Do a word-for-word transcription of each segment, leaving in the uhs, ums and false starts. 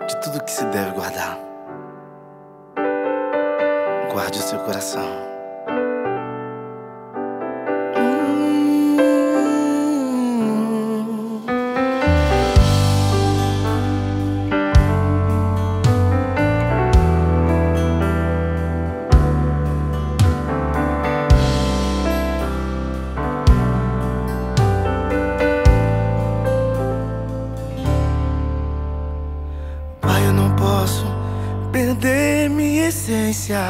de tudo que se deve guardar. Guarde o seu coração. Eu não posso perder minha essência,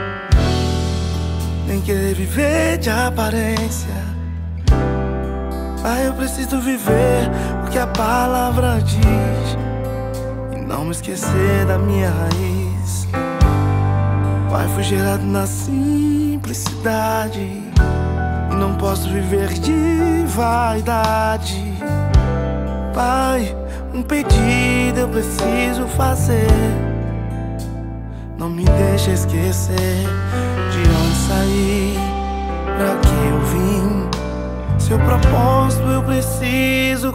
nem querer viver de aparência. Pai, eu preciso viver o que a palavra diz e não me esquecer da minha raiz. Pai, fui gerado na simplicidade e não posso viver de vaidade. Pai, um pedido eu preciso fazer. Não me deixa esquecer de onde saí, pra que eu vim. Seu propósito eu preciso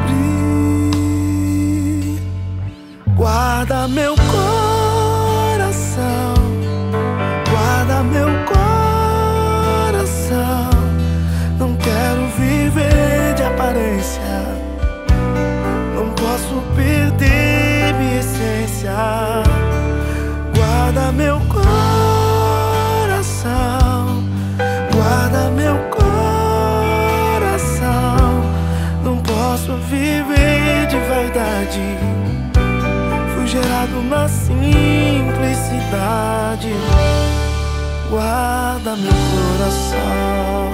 cumprir. Guarda meu coração, guarda meu coração. Não quero viver de aparência, posso perder minha essência. Guarda meu coração, guarda meu coração. Não posso viver de vaidade. Fui gerado na simplicidade. Guarda meu coração.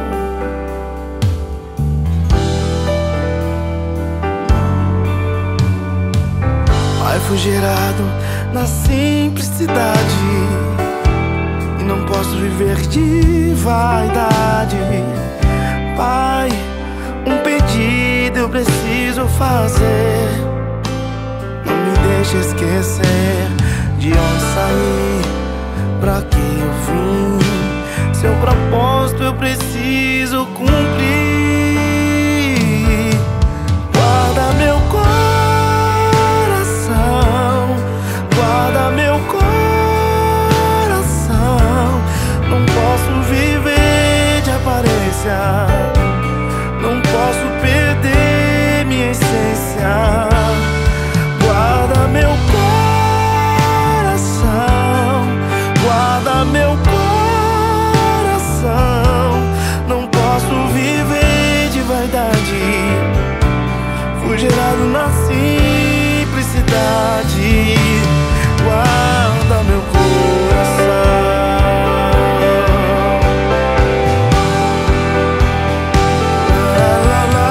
Fui gerado na simplicidade e não posso viver de vaidade. Pai, um pedido eu preciso fazer. Não me deixe esquecer de onde saí, pra que eu vim. Seu propósito eu preciso cumprir. Guarda meu coração, guarda meu coração. Não posso viver de aparência, não posso perder minha essência. Guarda meu coração, guarda meu coração. Não posso viver de vaidade. Fui gerado na simplicidade. Guarda meu coração. La, la, la.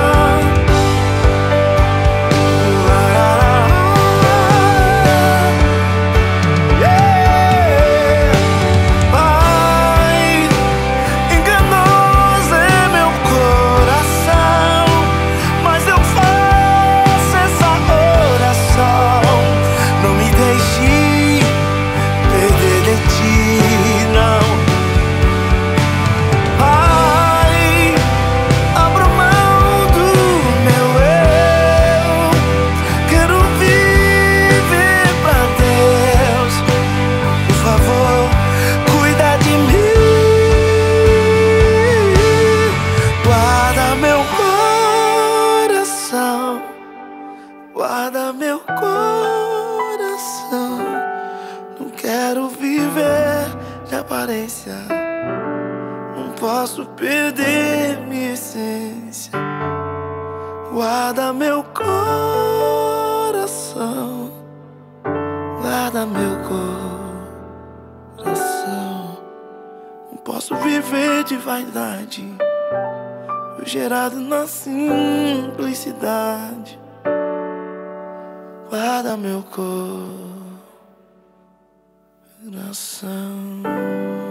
La, la, la. Yeah. Pai, enganoso é meu coração, mas eu faço essa oração. Não me deixe perder de ti, não. Pai, abra mão do meu eu. Quero viver pra Deus. Por favor, cuida de mim. Guarda meu coração, guarda meu coração. Não quero viver de aparência, não posso perder minha essência. Guarda meu coração, guarda meu coração. Não posso viver de vaidade. Fui gerado na simplicidade. Guarda meu coração.